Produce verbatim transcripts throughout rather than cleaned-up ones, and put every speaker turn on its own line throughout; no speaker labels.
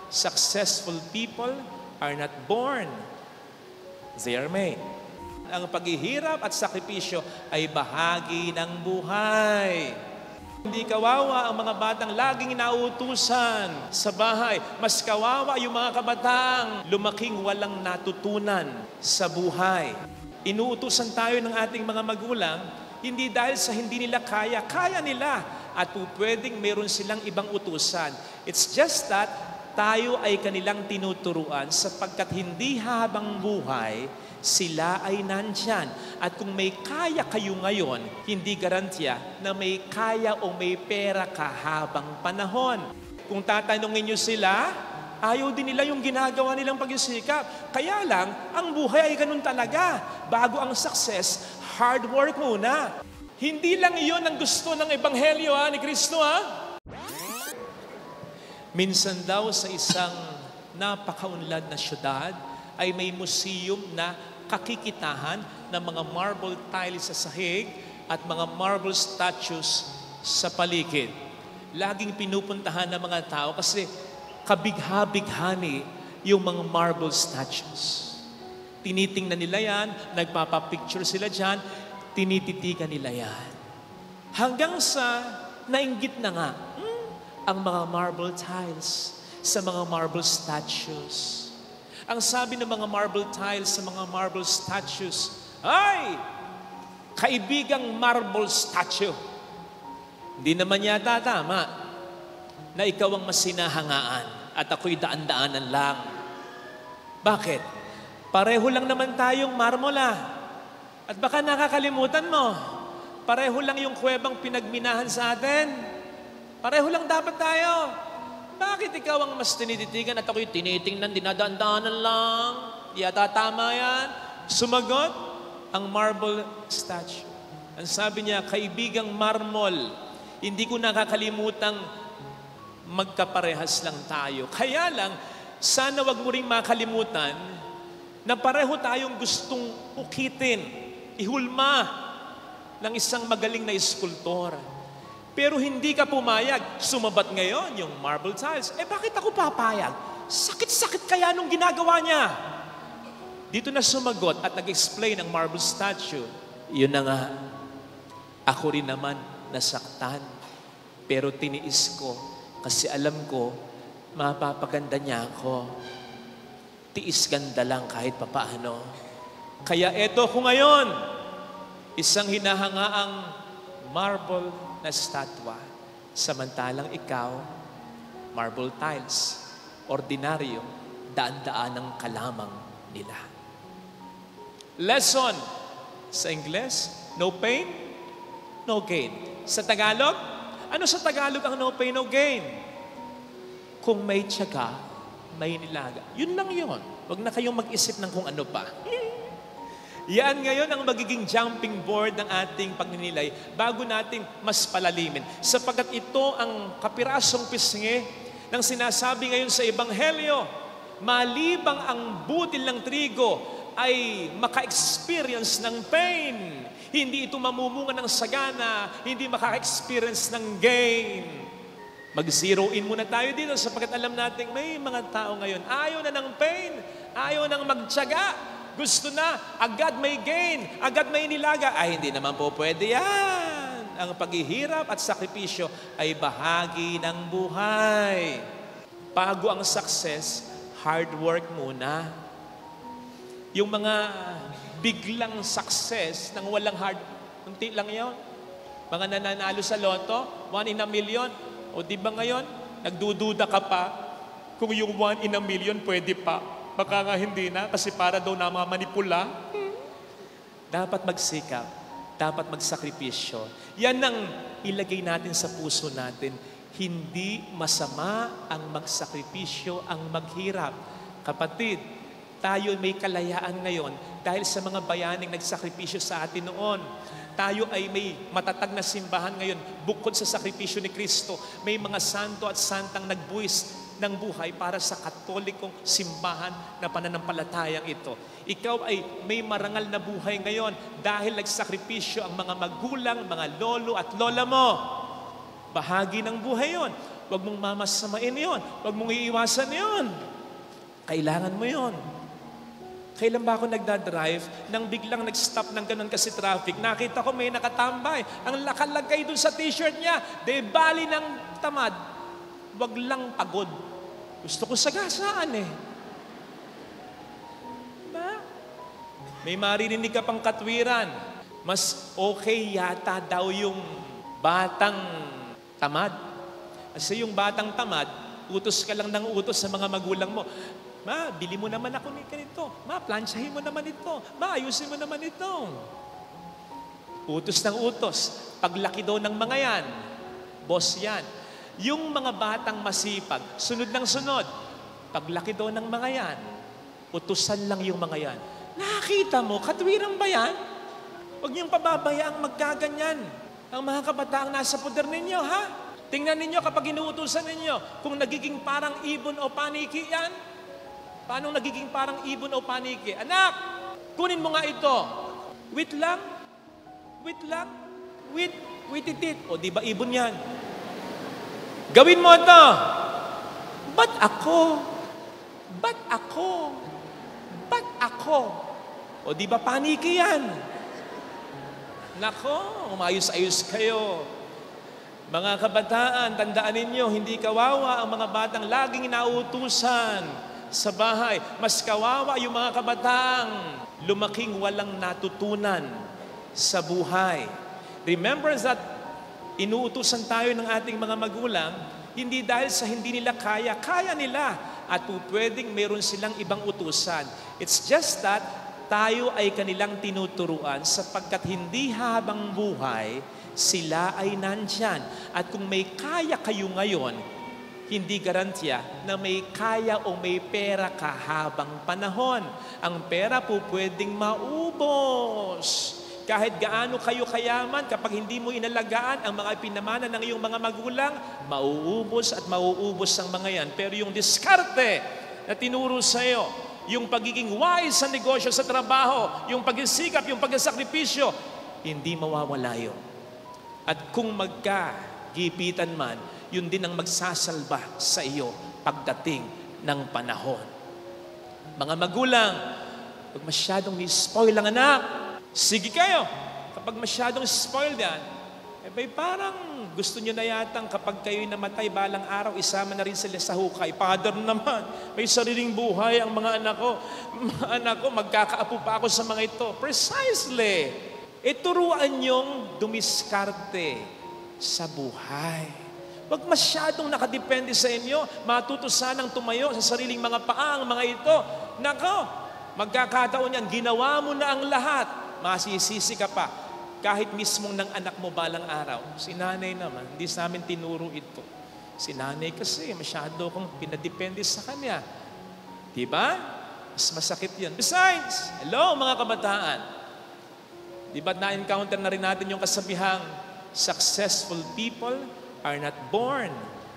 Successful people are not born. They are made. Ang paghihirap at sakripisyo ay bahagi ng buhay. Hindi kawawa ang mga batang laging inauutusan sa bahay. Mas kawawa yung mga kabatang lumaking walang natutunan sa buhay. Inuutusan tayo ng ating mga magulang, hindi dahil sa hindi nila kaya, kaya nila. At pwedeng meron silang ibang utusan. It's just that tayo ay kanilang tinuturuan sapagkat hindi habang buhay, sila ay nandyan. At kung may kaya kayo ngayon, hindi garantiya na may kaya o may pera ka habang panahon. Kung tatanungin nyo sila, ayaw din nila yung ginagawa nilang pagsisikap. Kaya lang, ang buhay ay ganun talaga. Bago ang success, hard work muna. Hindi lang iyon ang gusto ng Ebanghelyo ha, ni Kristo ha. Minsan daw sa isang napakaunlad na syudad ay may museum na kakikitahan ng mga marble tiles sa sahig at mga marble statues sa paligid. Laging pinupuntahan ng mga tao kasi kabigha-bighani yung mga marble statues. Tinitingnan nila yan, nagpapapicture sila dyan, tinititigan nila yan. Hanggang sa nainggit na nga, ang mga marble tiles sa mga marble statues. Ang sabi ng mga marble tiles sa mga marble statues, ay, kaibigang marble statue. Hindi naman yata tama na ikaw ang masinahangaan at ako'y daan-daanan lang. Bakit? Pareho lang naman tayong marmola. At baka nakakalimutan mo, pareho lang yung kuwebang pinagminahan sa atin. Pareho lang dapat tayo. Bakit ikaw ang mas tinititigan at ako'y tinitingnan, dinadaan-daanan lang? Yata tama yan. Sumagot ang marble statue. Ang sabi niya, kaibigang marmol, hindi ko nakakalimutang magkaparehas lang tayo. Kaya lang, sana wag mo ring makalimutan na pareho tayong gustong ukitin, ihulma ng isang magaling na eskultor. Pero hindi ka pumayag. Sumabat ngayon yung marble tiles. Eh bakit ako papayag? Sakit-sakit kaya nung ginagawa niya. Dito na sumagot at nag-explain ang marble statue. Yun na nga, ako rin naman nasaktan. Pero tiniis ko kasi alam ko, mapapaganda niya ako. Tiis ganda lang kahit papaano. Kaya eto ko ngayon, isang hinahangaang marble na statwa, samantalang ikaw, marble tiles, ordinaryo, daan-daan ng kalamang nila. Lesson sa Ingles, no pain, no gain. Sa Tagalog, ano sa Tagalog ang no pain, no gain? Kung may tiyaga, may nilaga. Yun lang yun. Huwag na kayong mag-isip ng kung ano pa. Yan ngayon ang magiging jumping board ng ating pagninilay bago nating mas palalimin. Sapagkat ito ang kapirasong pisngi ng sinasabi ngayon sa Ebanghelyo. Malibang ang butil ng trigo ay maka-experience ng pain. Hindi ito mamumunga ng sagana, hindi maka-experience ng gain. Mag-zero in muna tayo dito sapagkat alam natin may mga tao ngayon ayaw na ng pain, ayaw nang magtiyaga. Gusto na, agad may gain, agad may nilaga. Ay, hindi naman po pwede yan. Ang paghihirap at sakripisyo ay bahagi ng buhay. Bago ang success, hard work muna. Yung mga biglang success nang walang hard, unti lang yun. Mga nananalo sa loto, one in a million. O di ba ngayon, nagdududa ka pa kung yung one in a million pwede pa. Baka nga hindi na, kasi para daw na mga manipula. Hmm. Dapat magsikap, dapat magsakripisyo. Yan ang ilagay natin sa puso natin. Hindi masama ang magsakripisyo, ang maghirap. Kapatid, tayo may kalayaan ngayon dahil sa mga bayaning nagsakripisyo sa atin noon. Tayo ay may matatag na simbahan ngayon bukod sa sakripisyo ni Kristo. May mga santo at santang nagbuwis ng buhay para sa katolikong simbahan na pananampalatayang ito. Ikaw ay may marangal na buhay ngayon dahil nagsakripisyo ang mga magulang, mga lolo at lola mo. Bahagi ng buhay yon. Huwag mong mamasamain yon. Huwag mong iiwasan yon. Kailangan mo yon. Kailan ba ako nagdadrive nang biglang nag-stop ng ganun kasi traffic? Nakita ko may nakatambay. Ang lakalagay dun sa t-shirt niya, de bali ng tamad. Wag lang pagod. Gusto ko sagasaan eh. Diba? May maririnig ka pang katwiran. Mas okay yata daw yung batang tamad. Kasi yung batang tamad, utos ka lang ng utos sa mga magulang mo. Ma, bili mo naman ako ni ganito. Ma, plansyahin mo naman ito. Ma, ayusin mo naman ito. Utos ng utos. Paglaki daw ng mga yan, boss yan. Yung mga batang masipag, sunod ng sunod. Paglaki daw ng mga yan, utusan lang yung mga yan. Nakita mo, katwiran ba yan? Huwag niyong pababayaang magkaganyan. Ang mga kabataang nasa poder ninyo, ha? Tingnan ninyo kapag inuutusan ninyo, kung nagiging parang ibon o paniki yan, paano nagiging parang ibon o paniki? Anak, kunin mo nga ito. Wait lang. Wait lang. Wait. Wait it. O di ba ibon yan? Gawin mo ito. Ba't ako? Ba't ako? Ba't ako? O di ba paniki yan? Nako, umayos-ayos kayo. Mga kabataan, tandaan ninyo, hindi kawawa ang mga batang laging nauutusan sa bahay. Mas kawawa yung mga kabataang lumaking walang natutunan sa buhay. Remember that inuutusan tayo ng ating mga magulang, hindi dahil sa hindi nila kaya, kaya nila. At pwedeng meron silang ibang utusan. It's just that tayo ay kanilang tinuturuan sapagkat hindi habang buhay, sila ay nandyan. At kung may kaya kayo ngayon, hindi garantiya na may kaya o may pera ka habang panahon. Ang pera po pwedeng maubos. Kahit gaano kayo kayaman, kapag hindi mo inalagaan ang mga pinamana ng iyong mga magulang, mauubos at mauubos ang mga yan. Pero yung diskarte na tinuro sa iyo, yung pagiging wise sa negosyo, sa trabaho, yung pagsisikap, yung pagsasakripisyo, hindi mawawala yun. At kung magkagipitan man, yun din ang magsasalba sa iyo pagdating ng panahon. Mga magulang, huwag masyadong ni-spoil ang anak. Sige kayo, kapag masyadong spoiled yan, eh bay parang gusto nyo na yatang kapag kayo'y namatay balang araw, isama na rin sila sa hukay. Father naman, may sariling buhay ang mga anak ko. Mga anak ko, magkakaapo pa ako sa mga ito. Precisely. Ituruan nyong dumiskarte sa buhay. Huwag masyadong nakadepende sa inyo. Matuto sanang tumayo sa sariling mga paa ang mga ito. Nako, magkakataon yan, ginawa mo na ang lahat. Masisisi ka pa. Kahit mismong ng anak mo balang araw. Si nanay naman, hindi sa amin tinuro ito. Si nanay kasi masyado kong pinadepende sa kanya. Diba? Mas masakit yan. Besides, hello mga kabataan. Diba na-encounter na rin natin yung kasabihang, successful people are not born.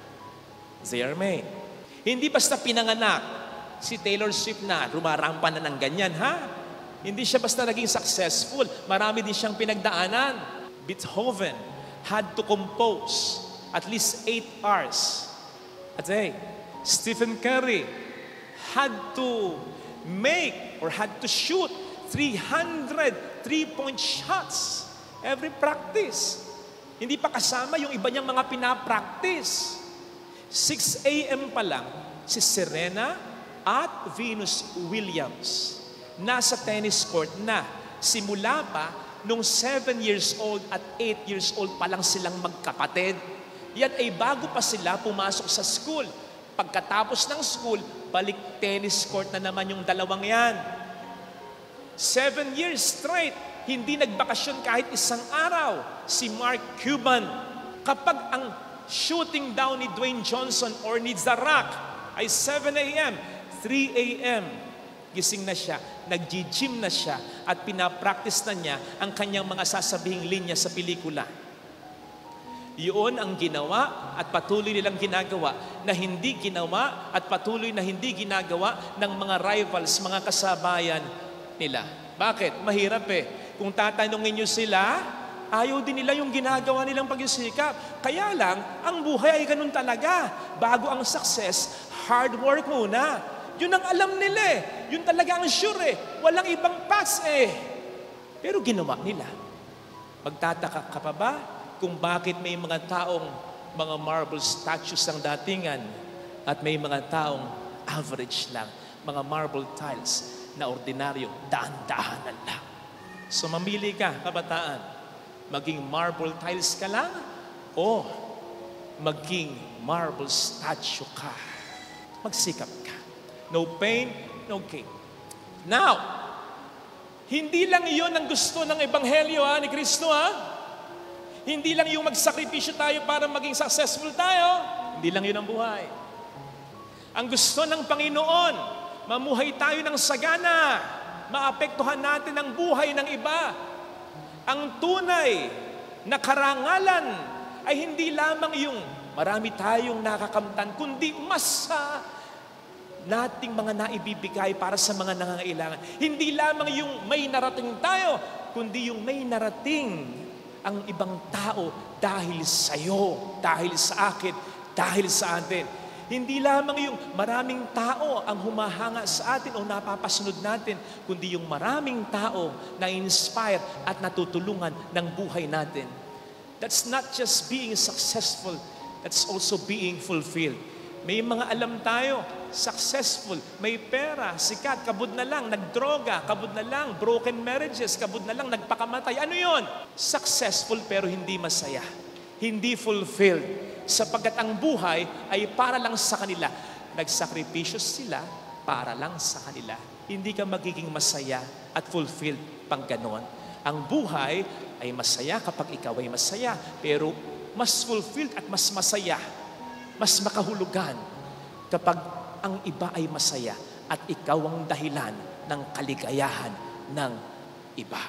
They are made. Hindi basta pinanganak si Taylor Swift na rumarampa na ng ganyan, ha? Hindi siya basta naging successful. Marami din siyang pinagdaanan. Beethoven had to compose at least eight hours a day. Stephen Curry had to make or had to shoot three hundred three-point shots every practice. Hindi pa kasama yung iba niyang mga pinapractice. six a.m. pa lang, si Serena at Venus Williams nasa tennis court na. Simula pa, nung seven years old at eight years old pa lang silang magkapatid. Yan ay bago pa sila pumasok sa school. Pagkatapos ng school, balik tennis court na naman yung dalawang yan. Seven years straight, hindi nagbakasyon kahit isang araw. Si Mark Cuban, kapag ang shooting down ni Dwayne Johnson or ni The Rock ay seven a.m., three a.m., gising na siya, nag-gym na siya, at pinapractice na niya ang kanyang mga sasabihing linya sa pelikula. Yun ang ginawa at patuloy nilang ginagawa na hindi ginawa at patuloy na hindi ginagawa ng mga rivals, mga kasabayan nila. Bakit? Mahirap eh. Kung tatanungin nyo sila, Ayaw din nila yung ginagawa nilang pagsisikap. Kaya lang, ang buhay ay ganun talaga. Bago ang success, hard work muna. Yun ang alam nila eh. Yun talaga ang sure eh. Walang ibang paths eh. Pero ginawa nila. Magtataka ka pa ba kung bakit may mga taong mga marble statues ang datingan at may mga taong average lang, mga marble tiles na ordinaryo, daan-daanan lang. So mamili ka, kabataan, maging marble tiles ka lang o maging marble statue ka. Magsikap ka. No pain, no gain. Now, hindi lang iyon ang gusto ng Ebanghelyo ha, ni Kristo ha. Hindi lang yung magsakripisyo tayo para maging successful tayo. Hindi lang yun ang buhay. Ang gusto ng Panginoon, mamuhay tayo ng sagana, maapektuhan natin ang buhay ng iba. Ang tunay na karangalan ay hindi lamang yung marami tayong nakakamtan, kundi mas sa nating mga naibibigay para sa mga nangangailangan. Hindi lamang yung may narating tayo, kundi yung may narating ang ibang tao dahil sa iyo, dahil sa akin, dahil sa atin. Hindi lamang yung maraming tao ang humahanga sa atin o napapasunod natin, kundi yung maraming tao na inspire at natutulungan ng buhay natin. That's not just being successful, that's also being fulfilled. May mga alam tayo, successful, may pera, sikat, kabud na lang, nagdroga, kabud na lang, broken marriages, kabud na lang, nagpakamatay. Ano yon? Successful pero hindi masaya, hindi fulfilled. Sapagkat ang buhay ay para lang sa kanila. Nagsakripisyo sila para lang sa kanila. Hindi ka magiging masaya at fulfilled pang ganon. Ang buhay ay masaya kapag ikaw ay masaya. Pero mas fulfilled at mas masaya, mas makahulugan kapag ang iba ay masaya at ikaw ang dahilan ng kaligayahan ng iba.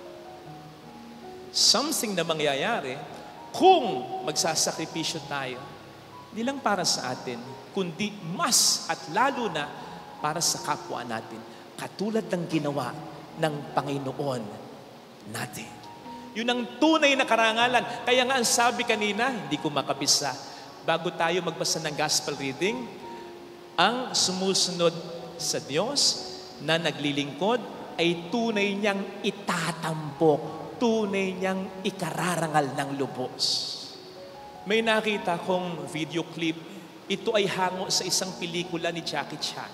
Something na mangyayari kung magsasakripisyo tayo, hindi lang para sa atin, kundi mas at lalo na para sa kapwa natin. Katulad ng ginawa ng Panginoon natin. Yun ang tunay na karangalan. Kaya nga ang sabi kanina, hindi ko makabisa, bago tayo magbasa ng gospel reading, ang sumusunod sa Diyos na naglilingkod ay tunay niyang itatampok, tunay niyang ikararangal ng lubos. May nakita kong video clip, ito ay hango sa isang pelikula ni Jackie Chan,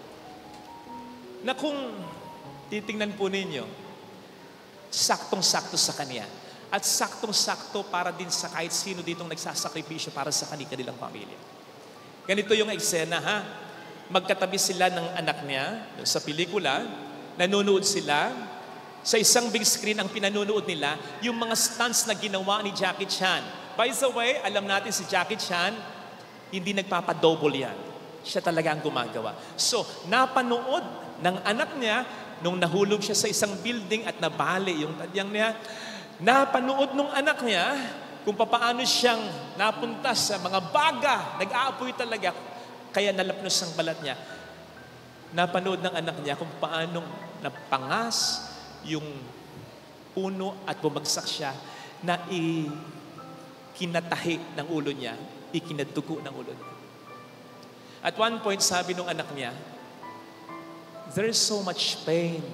na kung titingnan po ninyo, saktong-sakto sa kanya. At saktong-sakto para din sa kahit sino ditong nagsasakripisyo para sa kanilang pamilya. Ganito yung eksena ha. Magkatabi sila ng anak niya sa pelikula, nanonood sila. Sa isang big screen ang pinanunood nila, yung mga stunts na ginawa ni Jackie Chan. By the way, alam natin si Jackie Chan, hindi nagpapadouble yan. Siya talaga ang gumagawa. So, napanood ng anak niya, nung nahulog siya sa isang building at nabali yung tadyang niya, napanood nung anak niya kung paano siyang napunta sa mga baga, nag-aapoy talaga, kaya nalapnos ang balat niya. Napanood ng anak niya kung paano napangas yung puno at bumagsak siya na ikinatahi ng ulo niya, ikinadugo ng ulo niya. At one point, sabi nung anak niya, there is so much pain.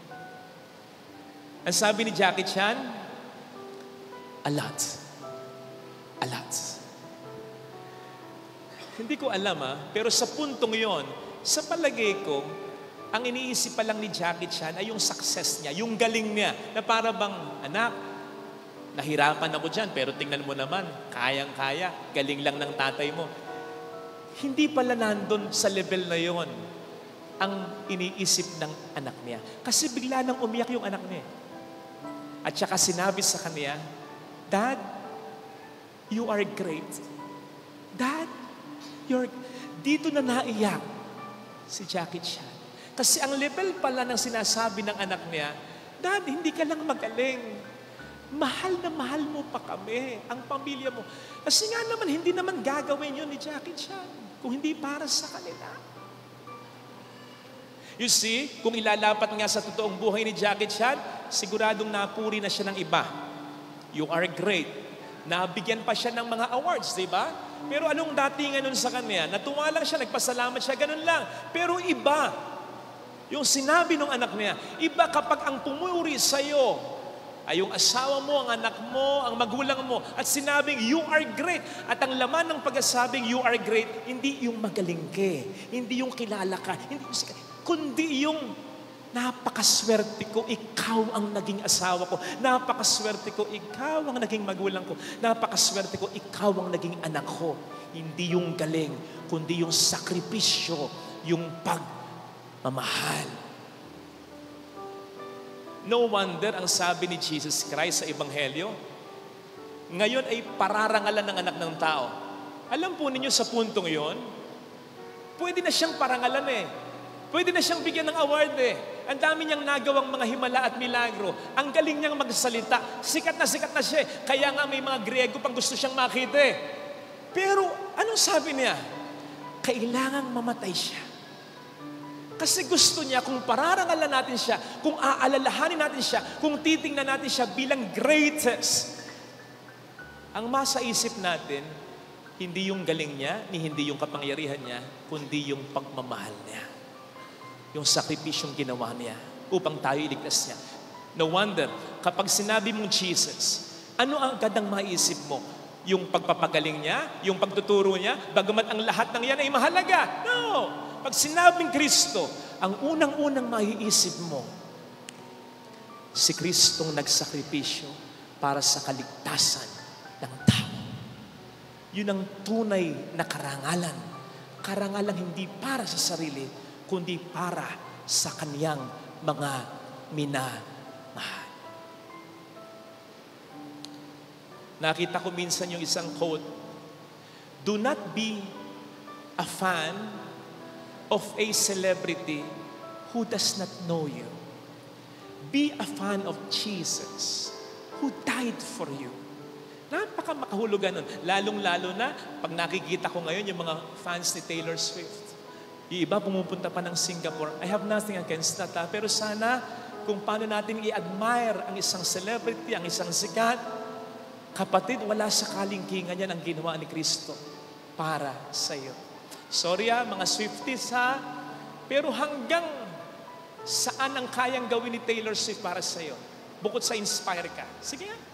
Ang sabi ni Jackie Chan, a lot. A lot. Hindi ko alam ha, pero sa puntong yon, sa palagay ko, ang iniisip pa lang ni Jackie Chan ay yung success niya, yung galing niya, na para bang, anak, nahirapan ako dyan, pero tingnan mo naman, kayang-kaya, galing lang ng tatay mo. Hindi pala nandun sa level na yon ang iniisip ng anak niya. Kasi bigla nang umiyak yung anak niya. At saka sinabi sa kanya, Dad, you are great. Dad, you're... Dito na naiyak si Jackie Chan. Kasi ang level pala ng sinasabi ng anak niya, Dad, hindi ka lang magaling. Mahal na mahal mo pa kami, ang pamilya mo. Kasi nga naman, hindi naman gagawin yun ni Jackie Chan kung hindi para sa kanila. You see, kung ilalapat nga sa totoong buhay ni Jackie Chan, siguradong napuri na siya ng iba. You are great. Nabigyan pa siya ng mga awards, di ba? Pero anong datingan nun sa kanya? Natuwa lang siya, nagpasalamat siya, ganun lang. Pero iba, yung sinabi ng anak niya, iba kapag ang pumuri sa'yo ay yung asawa mo, ang anak mo, ang magulang mo, at sinabing, you are great. At ang laman ng pag-asabing, you are great, hindi yung magaling ka, hindi yung kilala ka, hindi yung sikat, kundi yung napakaswerte ko, ikaw ang naging asawa ko. Napakaswerte ko, ikaw ang naging magulang ko. Napakaswerte ko, ikaw ang naging anak ko. Hindi yung galing, kundi yung sakripisyo, yung pagmamahal. No wonder ang sabi ni Jesus Christ sa Ebanghelyo, ngayon ay pararangalan ng anak ng tao. Alam po ninyo sa puntong yon, pwede na siyang parangalan eh. Pwede na siyang bigyan ng award eh. Ang dami niyang nagawang mga himala at milagro. Ang galing niyang magsalita. Sikat na sikat na siya. Kaya nga may mga Griego pang gusto siyang makita eh. Pero anong sabi niya? Kailangang mamatay siya. Kasi gusto niya kung pararangalan natin siya, kung aalalahanin natin siya, kung titingnan natin siya bilang greatest. Ang masa isip natin, hindi yung galing niya, ni hindi yung kapangyarihan niya, kundi yung pagmamahal niya. Yung sakripisyong ginawa niya upang tayo iligtas niya. No wonder, kapag sinabi mong Jesus, ano ang agad ang maisip mo? Yung pagpapagaling niya? Yung pagtuturo niya? Bagamat ang lahat ng yan ay mahalaga. No! Pag sinabing Kristo, ang unang-unang maiisip mo, si Kristong nagsakripisyo para sa kaligtasan ng tao. Yun ang tunay na karangalan. Karangalan hindi para sa sarili, kundi para sa kaniyang mga minamahal. Nakita ko minsan yung isang quote, do not be a fan of a celebrity who does not know you. Be a fan of Jesus who died for you. Napaka makahulugan nun. Lalong-lalo na pag nakikita ko ngayon yung mga fans ni Taylor Swift. Yung iba pumupunta pa ng Singapore. I have nothing against that. Ha? Pero sana kung paano natin i-admire ang isang celebrity, ang isang sikat, kapatid, wala sa kalingkingan yan ang ginawa ni Kristo para sa iyo. Sorry ha, mga Swifties ha, pero hanggang saan ang kayang gawin ni Taylor Swift para sa iyo? Bukod sa inspire ka. Sige nga.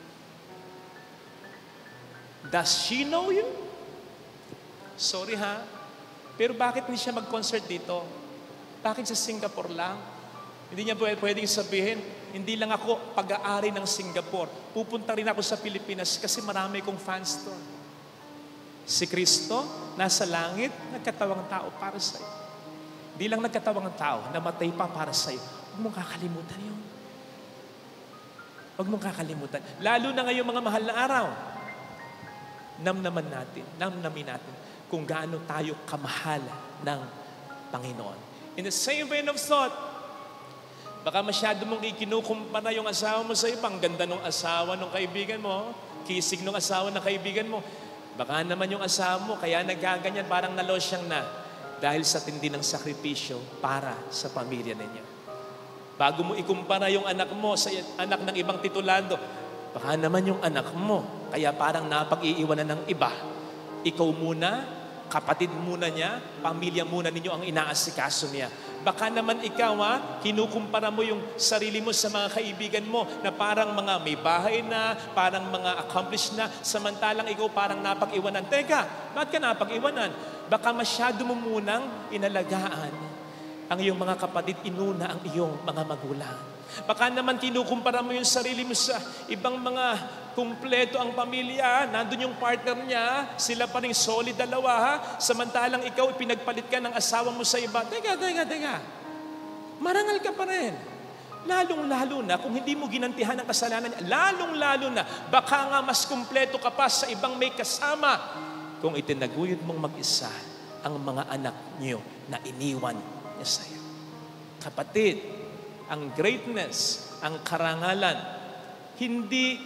Does she know you? Sorry ha, pero bakit hindi siya mag-concert dito? Bakit sa Singapore lang? Hindi niya pwedeng sabihin, hindi lang ako pag-aari ng Singapore. Pupunta rin ako sa Pilipinas kasi marami kong fans doon. Si Kristo, nasa langit, nagkatawang tao para sa iyo. Hindi lang nagkatawang tao, namatay pa para sa iyo. Huwag mong kakalimutan yun. Huwag mong kakalimutan. Lalo na ngayong mga mahal na araw. Namnaman natin, namnamin natin kung gaano tayo kamahal ng Panginoon. In the same vein of thought, baka masyado mong ikinukumpara yung asawa mo sa iyo, pang ganda ng asawa ng kaibigan mo, kisig ng asawa ng kaibigan mo. Baka naman yung asawa mo, kaya nagaganyan, parang nalosyang na dahil sa tindi ng sakripisyo para sa pamilya ninyo. Bago mo ikumpara yung anak mo sa anak ng ibang titulado, baka naman yung anak mo, kaya parang napag-iiwanan ng iba. Ikaw muna, kapatid muna niya, pamilya muna ninyo ang inaasikaso niya. Baka naman ikaw ha, kinukumpara mo yung sarili mo sa mga kaibigan mo na parang mga may bahay na, parang mga accomplished na, samantalang ikaw parang napag-iwanan. Teka, bakit ka napag-iwanan? Baka masyado mo munang inalagaan ang iyong mga kapatid, inuna ang iyong mga magulang. Baka naman kinukumpara mo yung sarili mo sa ibang mga kumpleto ang pamilya, nandun yung partner niya, sila pa rin solid dalawa ha, samantalang ikaw pinagpalit ka ng asawa mo sa iba. Teka, teka, teka. Marangal ka pa rin. Lalong-lalo na kung hindi mo ginantihan ang kasalanan niya, lalong-lalo na baka nga mas kumpleto ka pa sa ibang may kasama kung itinaguyod mong mag-isa ang mga anak niyo na iniwan niya sa iyo. Kapatid, ang greatness, ang karangalan, hindi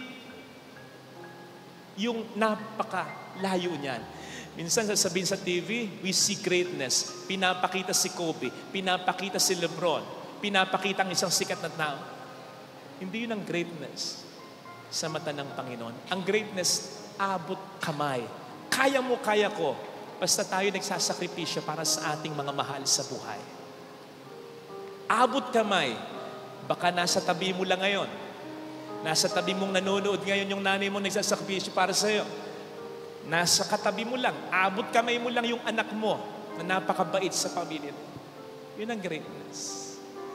yung napakalayo niyan. Minsan sasabihin sa T V, we see greatness. Pinapakita si Kobe, pinapakita si Lebron, pinapakita ang isang sikat na tao. Hindi yun ang greatness. sa mata ng Panginoon. Ang greatness, abot kamay. Kaya mo, kaya ko. Basta tayo nagsasakripisyo para sa ating mga mahal sa buhay. Abot kamay. Baka nasa tabi mo lang ngayon. Nasa tabi mong nanonood ngayon yung nanay mo nagsasakripisyo para sa iyo. Nasa katabi mo lang, abot kamay mo lang yung anak mo na napakabait sa pamilya mo. Yun ang greatness.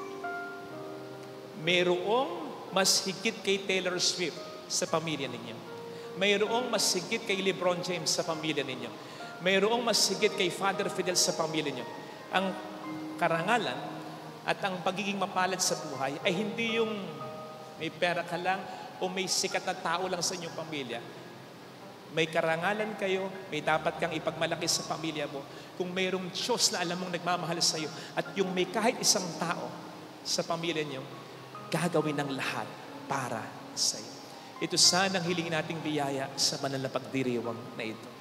Mayroong mas higit kay Taylor Swift sa pamilya ninyo. Mayroong mas higit kay LeBron James sa pamilya ninyo. Mayroong mas higit kay Father Fidel sa pamilya ninyo. Ang karangalan at ang pagiging mapalad sa buhay ay hindi yung may pera ka lang o may sikat na tao lang sa inyong pamilya. May karangalan kayo, may dapat kang ipagmalaki sa pamilya mo. Kung mayroong Diyos na alam mong nagmamahal sa iyo at yung may kahit isang tao sa pamilya niyo, gagawin ng lahat para sa iyo. Ito sana ang hiling nating biyaya sa banal na pagdiriwang na ito.